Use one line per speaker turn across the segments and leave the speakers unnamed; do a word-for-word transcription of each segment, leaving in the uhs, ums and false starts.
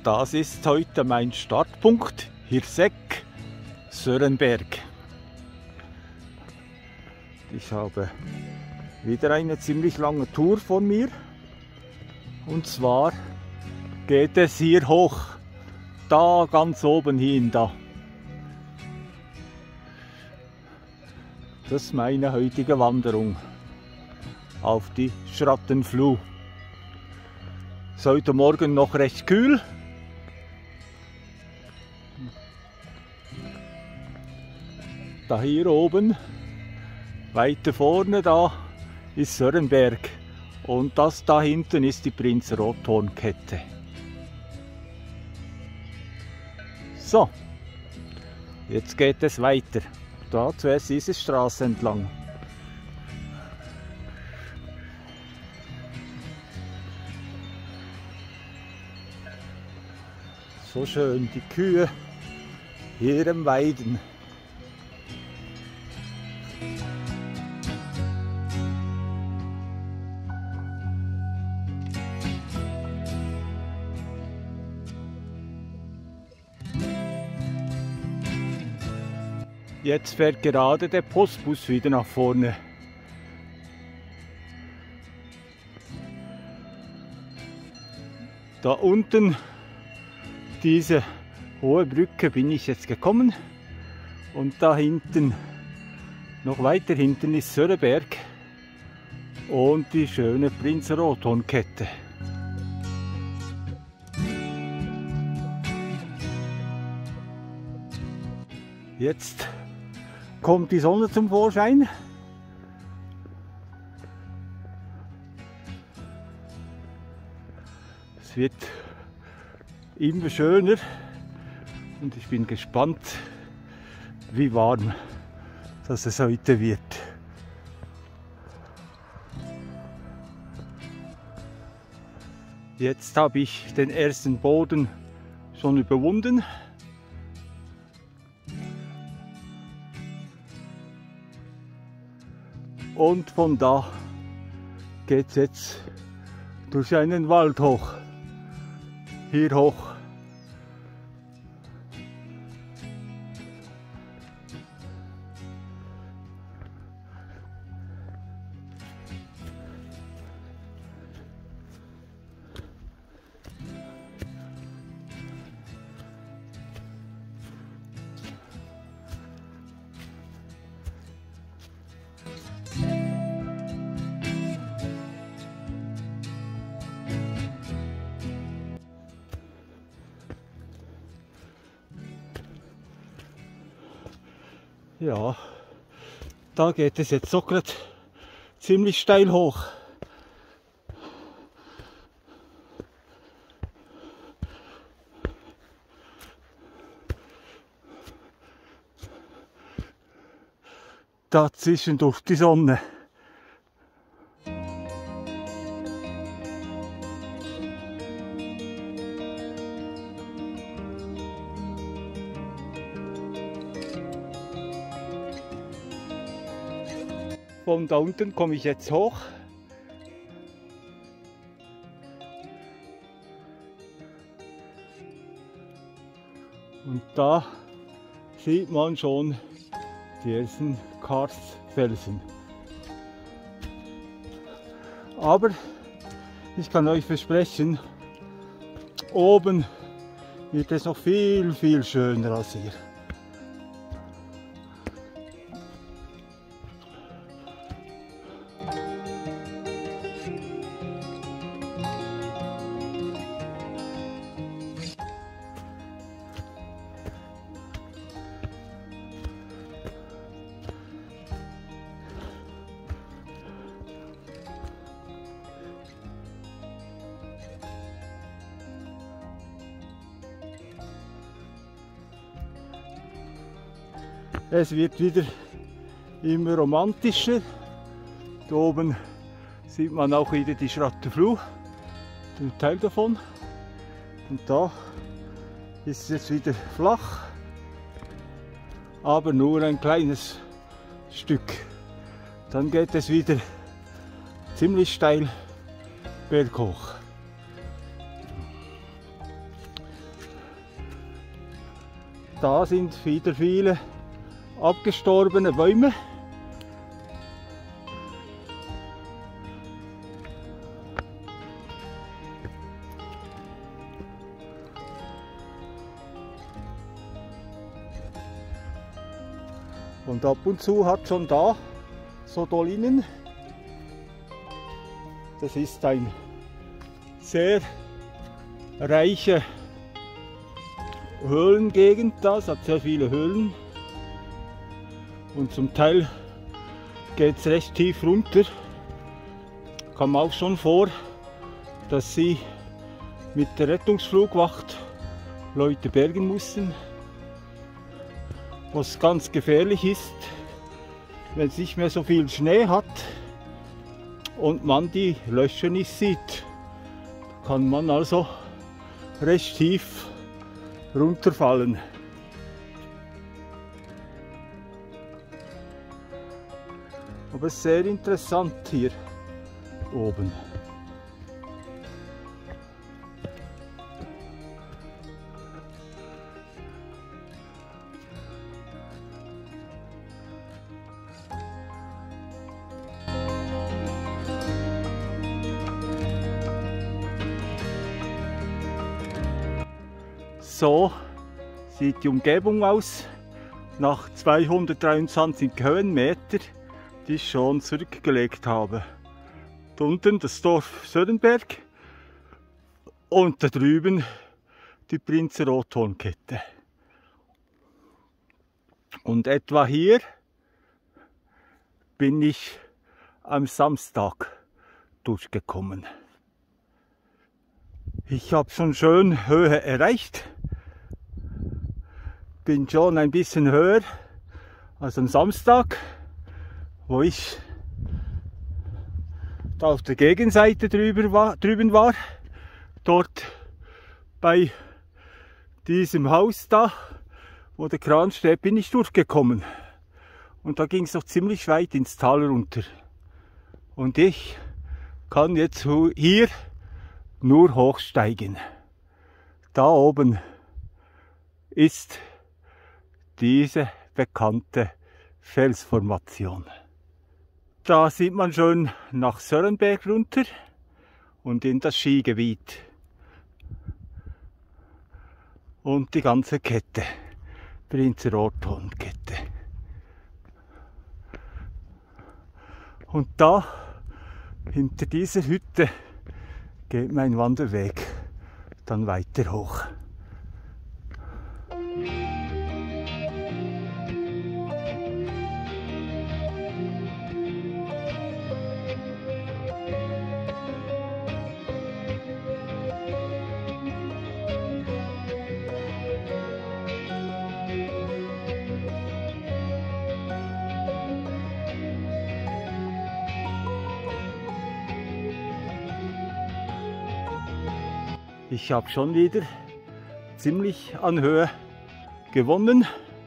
Das ist heute mein Startpunkt, Hirsek, Sörenberg. Ich habe wieder eine ziemlich lange Tour vor mir. Und zwar geht es hier hoch, da ganz oben hin, da. Das ist meine heutige Wanderung auf die Schrattenfluh. Es ist heute Morgen noch recht kühl. Da hier oben, weiter vorne, da ist Sörenberg. Und das da hinten ist die Prinz-Rothorn-Kette. So, jetzt geht es weiter. Da zuerst diese Straße entlang. So schön, die Kühe hier im Weiden. Jetzt fährt gerade der Postbus wieder nach vorne. Da unten, diese hohe Brücke, bin ich jetzt gekommen. Und da hinten, noch weiter hinten, ist Sörenberg und die schöne Prinz-Rothorn-Kette. Jetzt kommt die Sonne zum Vorschein. Es wird immer schöner und ich bin gespannt, wie warm das es heute wird. Jetzt habe ich den ersten Boden schon überwunden. Und von da geht es jetzt durch einen Wald hoch, hier hoch. Ja, da geht es jetzt so gerade ziemlich steil hoch. Dazwischen durch die Sonne. Von da unten komme ich jetzt hoch. Und da sieht man schon die ersten Karstfelsen. Aber ich kann euch versprechen, oben wird es noch viel, viel schöner als hier. Es wird wieder immer romantischer. Da oben sieht man auch wieder die Schrattenfluh, den Teil davon. Und da ist es jetzt wieder flach, aber nur ein kleines Stück. Dann geht es wieder ziemlich steil berghoch. da sind wieder viele abgestorbene Bäume. Und ab und zu hat schon da so Dolinen. Das ist ein sehr reiche Höhlengegend, das hat sehr viele Höhlen und zum Teil geht es recht tief runter. Kam auch schon vor, dass sie mit der Rettungsflugwacht Leute bergen mussten, was ganz gefährlich ist, wenn es nicht mehr so viel Schnee hat und man die Löcher nicht sieht. Da kann man also recht tief runterfallen. Aber es ist sehr interessant hier oben. So sieht die Umgebung aus nach zweihundertdreiundzwanzig Höhenmeter, die ich schon zurückgelegt habe. Da unten das Dorf Sörenberg und da drüben die Prinzenrothornkette. Und etwa hier bin ich am Samstag durchgekommen. Ich habe schon schön Höhe erreicht. Bin schon ein bisschen höher als am Samstag, wo ich da auf der Gegenseite drüber war, drüben war. Dort bei diesem Haus da, wo der Kran steht, bin ich durchgekommen. Und da ging es noch ziemlich weit ins Tal runter. Und ich kann jetzt hier nur hochsteigen. Da oben ist diese bekannte Felsformation. Da sieht man schön nach Sörenberg runter und in das Skigebiet. Und die ganze Kette, Prinzenrothornkette. Und da, hinter dieser Hütte, geht mein Wanderweg dann weiter hoch. Ich habe schon wieder ziemlich an Höhe gewonnen.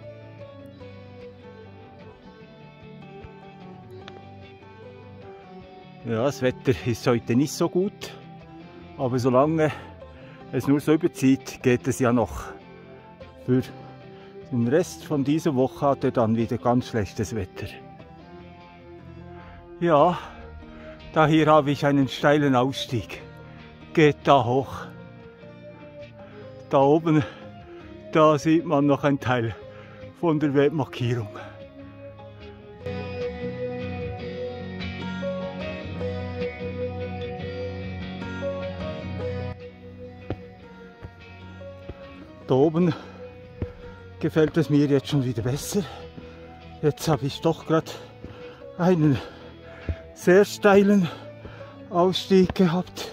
Ja, das Wetter ist heute nicht so gut, aber solange es nur so überzieht, geht es ja noch. Für den Rest von dieser Woche hat er dann wieder ganz schlechtes Wetter. Ja, da hier habe ich einen steilen Ausstieg. Geht da hoch. Da oben, da sieht man noch einen Teil von der Wegmarkierung. Da oben gefällt es mir jetzt schon wieder besser. Jetzt habe ich doch gerade einen sehr steilen Ausstieg gehabt.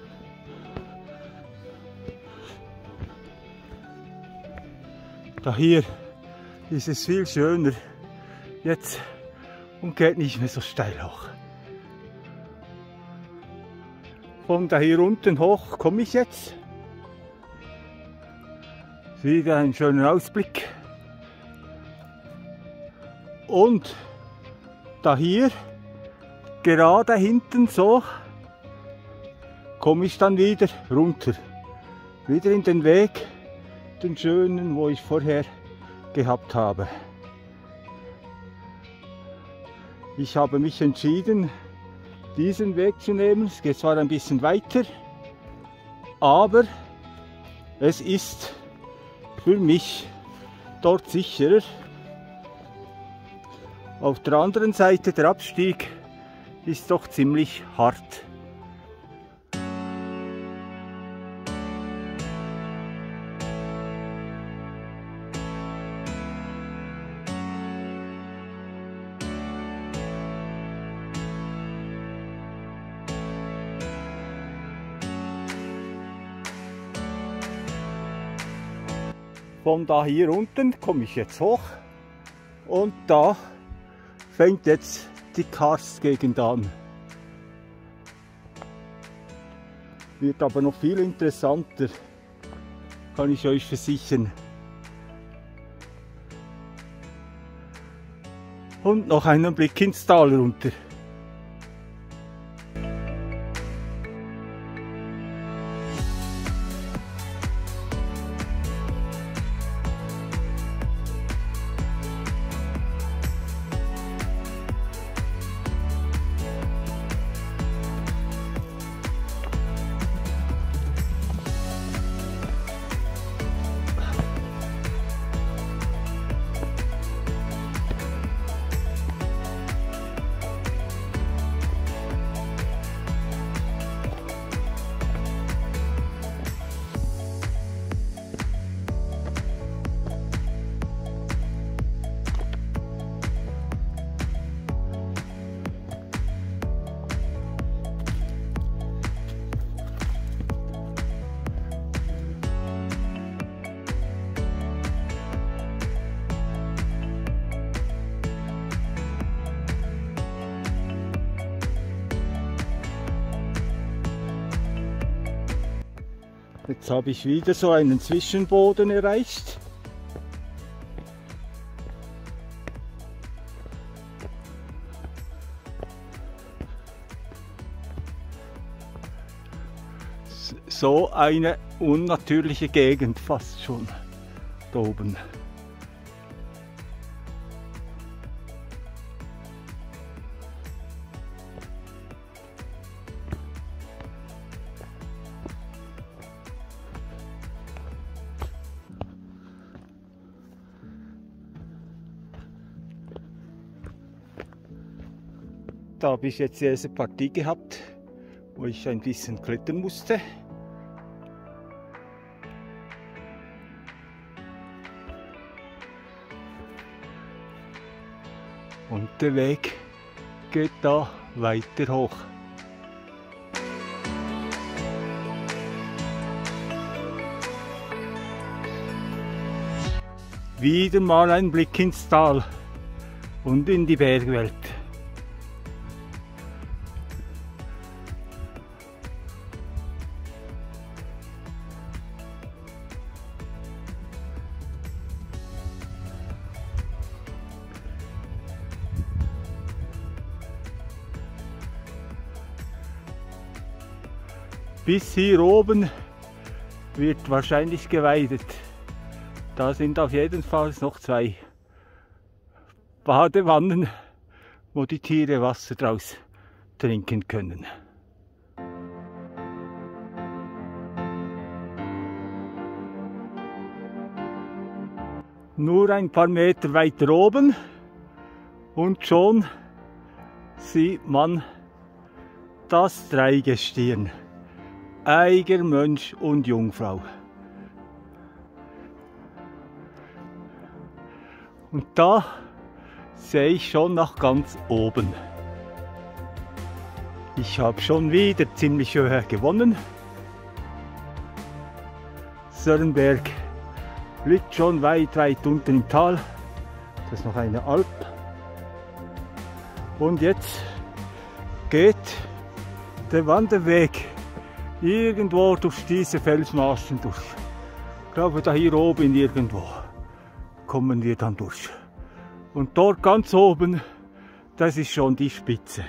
Da hier ist es viel schöner jetzt und geht nicht mehr so steil hoch. Von da hier unten hoch komme ich jetzt. Wieder ein schöner Ausblick. Und da hier, gerade hinten so, komme ich dann wieder runter. Wieder in den Weg, den schönen, wo ich vorher gehabt habe. Ich habe mich entschieden, diesen Weg zu nehmen. Es geht zwar ein bisschen weiter, aber es ist für mich dort sicherer. Auf der anderen Seite der Abstieg ist doch ziemlich hart. Von da hier unten komme ich jetzt hoch und da fängt jetzt die Karstgegend an. Wird aber noch viel interessanter, kann ich euch versichern. Und noch einen Blick ins Tal runter. Jetzt habe ich wieder so einen Zwischenboden erreicht. So eine unnatürliche Gegend fast schon da oben. Da habe ich jetzt die erste Partie gehabt, wo ich ein bisschen klettern musste. Und der Weg geht da weiter hoch. Wieder mal ein Blick ins Tal und in die Bergwelt. Bis hier oben wird wahrscheinlich geweidet. Da sind auf jeden Fall noch zwei Badewannen, wo die Tiere Wasser draus trinken können. Nur ein paar Meter weiter oben und schon sieht man das Dreigestirn. Eiger, Mönch und Jungfrau. Und da sehe ich schon nach ganz oben. Ich habe schon wieder ziemlich höher gewonnen. Sörenberg liegt schon weit, weit unten im Tal. Das ist noch eine Alp. Und jetzt geht der Wanderweg irgendwo durch diese Felsmaßen durch. Ich glaube, da hier oben irgendwo kommen wir dann durch. Und dort ganz oben, das ist schon die Spitze.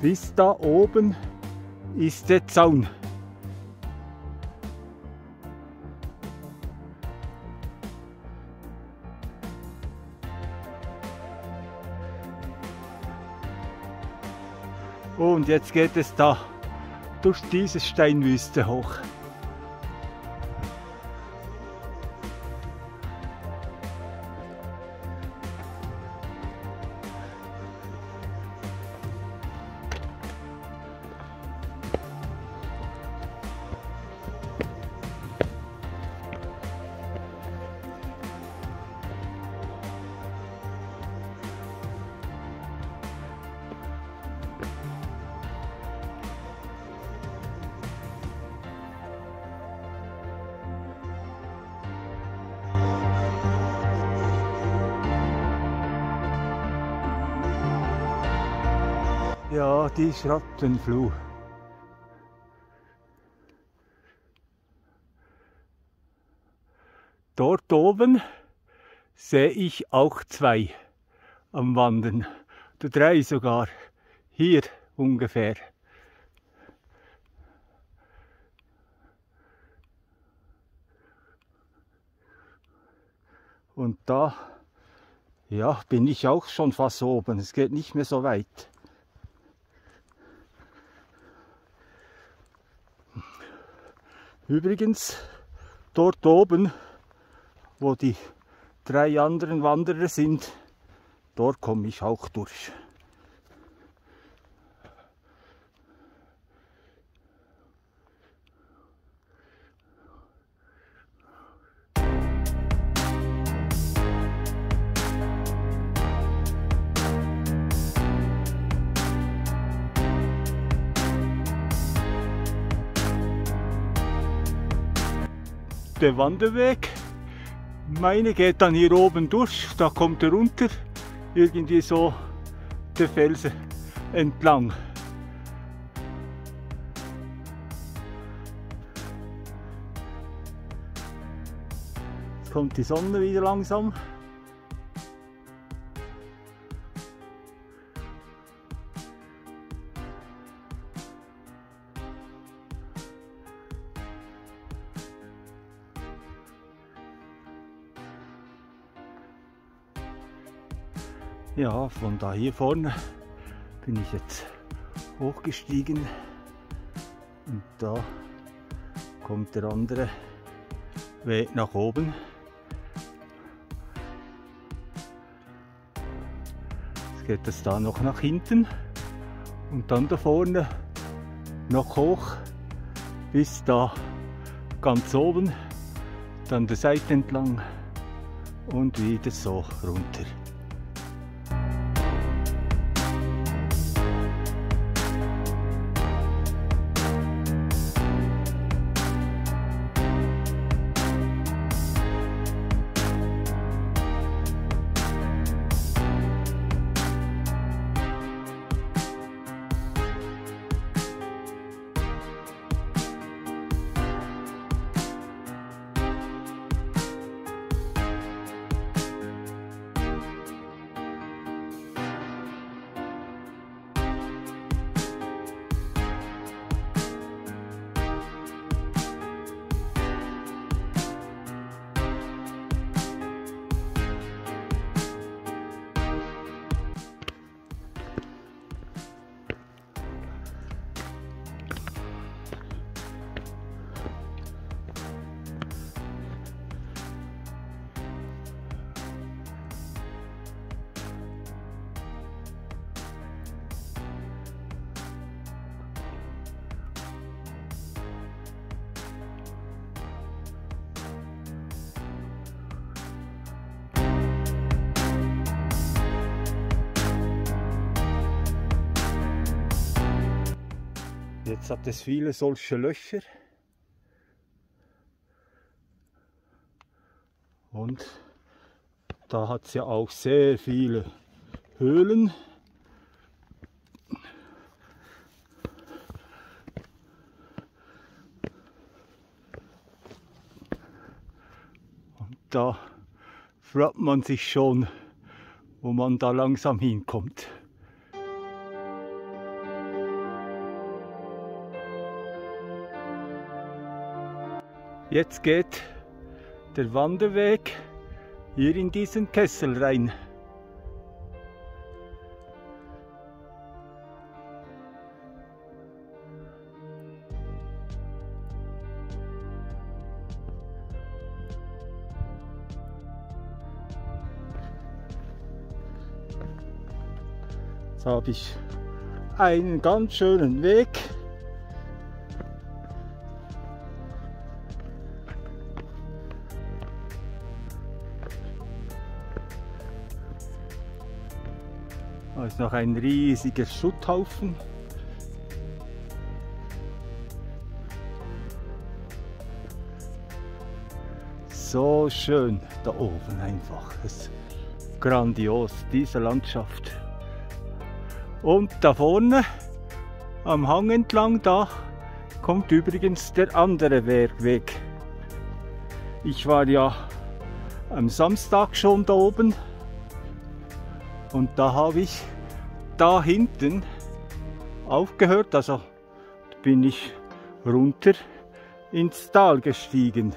Bis da oben ist der Zaun. Und jetzt geht es da durch diese Steinwüste hoch. Ja, die Schrattenfluh. Dort oben sehe ich auch zwei am Wandern, oder drei sogar, hier ungefähr. Und da, ja, bin ich auch schon fast oben, es geht nicht mehr so weit. Übrigens, dort oben, wo die drei anderen Wanderer sind, dort komme ich auch durch. Der Wanderweg, meine geht dann hier oben durch, da kommt er runter, irgendwie so der Felsen entlang. Jetzt kommt die Sonne wieder langsam. Ja, von da hier vorne bin ich jetzt hochgestiegen und da kommt der andere Weg nach oben. Jetzt geht es da noch nach hinten und dann da vorne noch hoch bis da ganz oben, dann der Seite entlang und wieder so runter. Jetzt hat es viele solche Löcher und da hat es ja auch sehr viele Höhlen. Und da fragt man sich schon, wo man da langsam hinkommt. Jetzt geht der Wanderweg hier in diesen Kessel rein. Jetzt habe ich einen ganz schönen Weg. Da ist noch ein riesiger Schutthaufen. So schön da oben einfach. Das ist grandios, diese Landschaft. Und da vorne am Hang entlang, da kommt übrigens der andere Weg. Ich war ja am Samstag schon da oben und da habe ich da hinten aufgehört, also bin ich runter ins Tal gestiegen.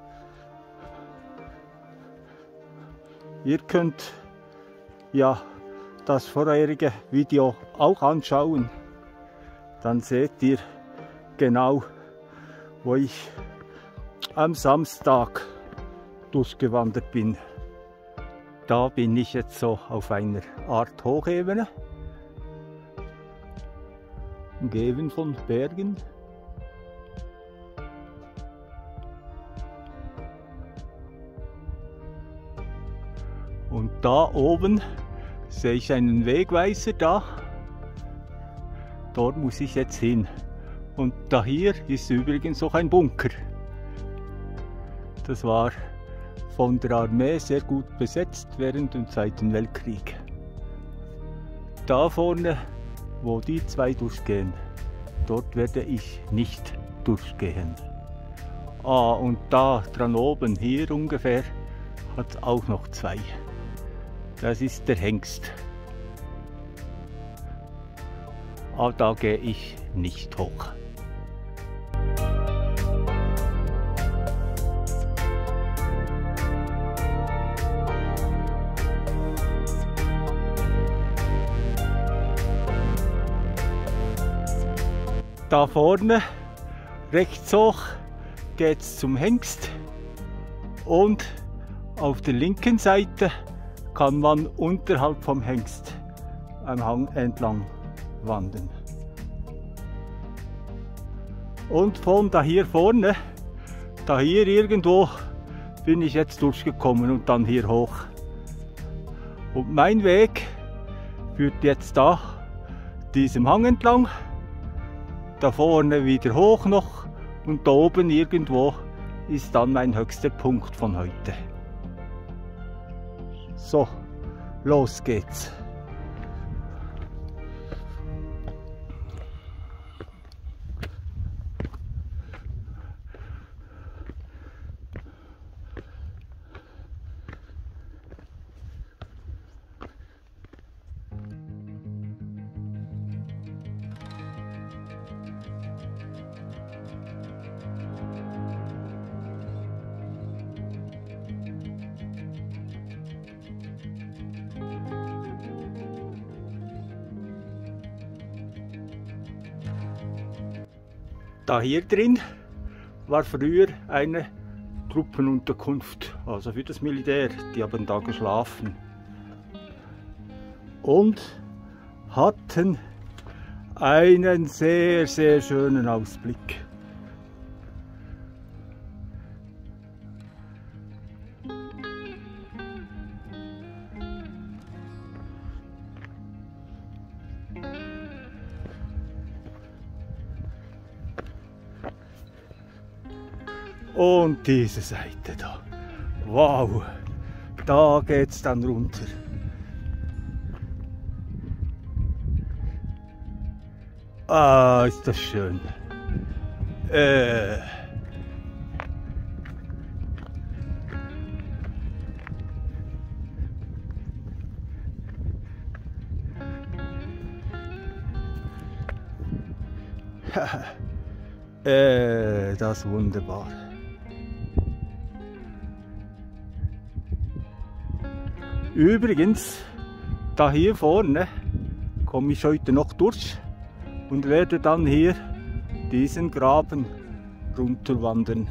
Ihr könnt ja das vorherige Video auch anschauen, dann seht ihr genau, wo ich am Samstag durchgewandert bin. Da bin ich jetzt so auf einer Art Hochebene, umgeben von Bergen. Und da oben sehe ich einen Wegweiser da. Dort muss ich jetzt hin. Und da hier ist übrigens auch ein Bunker. Das war von der Armee sehr gut besetzt während dem Zweiten Weltkrieg. Da vorne, wo die zwei durchgehen, dort werde ich nicht durchgehen. Ah, und da dran oben, hier ungefähr, hat es auch noch zwei. Das ist der Hengst. Aber da gehe ich nicht hoch. Da vorne, rechts hoch, geht es zum Hengst und auf der linken Seite kann man unterhalb vom Hengst am Hang entlang wandern. Und von da hier vorne, da hier irgendwo, bin ich jetzt durchgekommen und dann hier hoch. Und mein Weg führt jetzt da diesem Hang entlang, da vorne wieder hoch noch und da oben irgendwo ist dann mein höchster Punkt von heute. So, los geht's. Da hier drin war früher eine Truppenunterkunft, also für das Militär. Die haben da geschlafen und hatten einen sehr, sehr schönen Ausblick. Und diese Seite da, wow, da geht's dann runter. Ah, ist das schön. Äh. äh, das ist wunderbar. Übrigens, da hier vorne komme ich heute noch durch und werde dann hier diesen Graben runterwandern.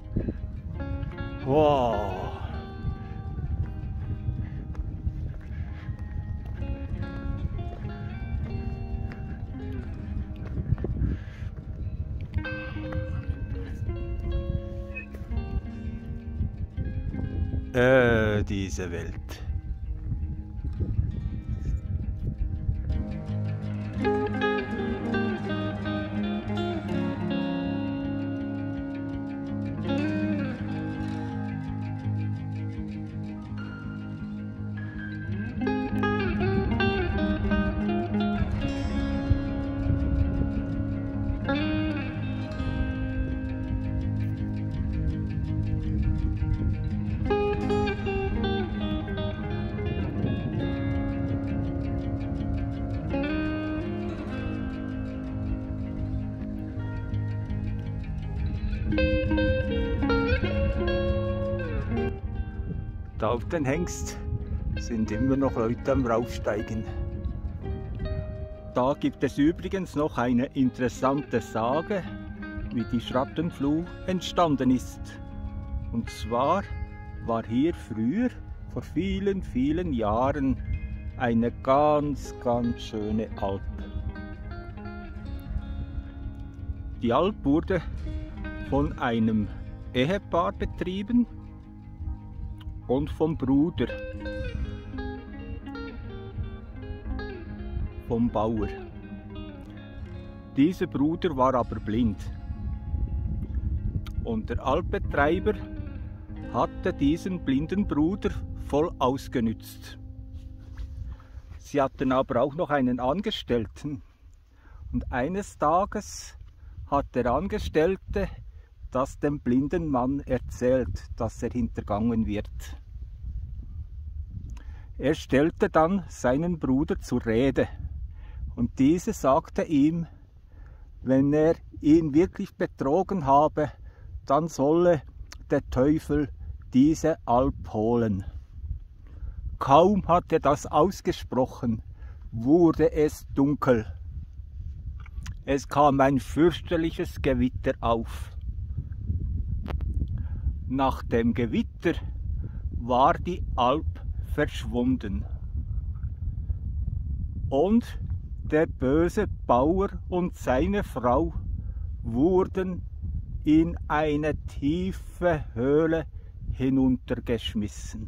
Wow! Äh, diese Welt. Da auf den Hengst sind immer noch Leute am Raufsteigen. Da gibt es übrigens noch eine interessante Sage, wie die Schrattenfluh entstanden ist. Und zwar war hier früher, vor vielen, vielen Jahren, eine ganz, ganz schöne Alp. Die Alp wurde von einem Ehepaar betrieben und vom Bruder, vom Bauer. Dieser Bruder war aber blind und der Alpbetreiber hatte diesen blinden Bruder voll ausgenützt. Sie hatten aber auch noch einen Angestellten und eines Tages hat der Angestellte das dem blinden Mann erzählt, dass er hintergangen wird. Er stellte dann seinen Bruder zur Rede und dieser sagte ihm, wenn er ihn wirklich betrogen habe, dann solle der Teufel diese Alp holen. Kaum hat er das ausgesprochen, wurde es dunkel. Es kam ein fürchterliches Gewitter auf. Nach dem Gewitter war die Alp verschwunden und der böse Bauer und seine Frau wurden in eine tiefe Höhle hinuntergeschmissen.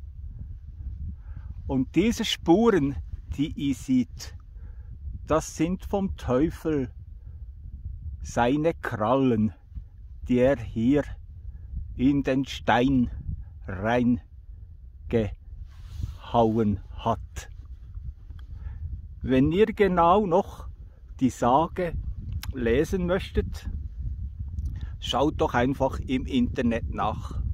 Und diese Spuren, die ihr seht, das sind vom Teufel seine Krallen, die er hier in den Stein reingehauen hat. Wenn ihr genau noch die Sage lesen möchtet, schaut doch einfach im Internet nach.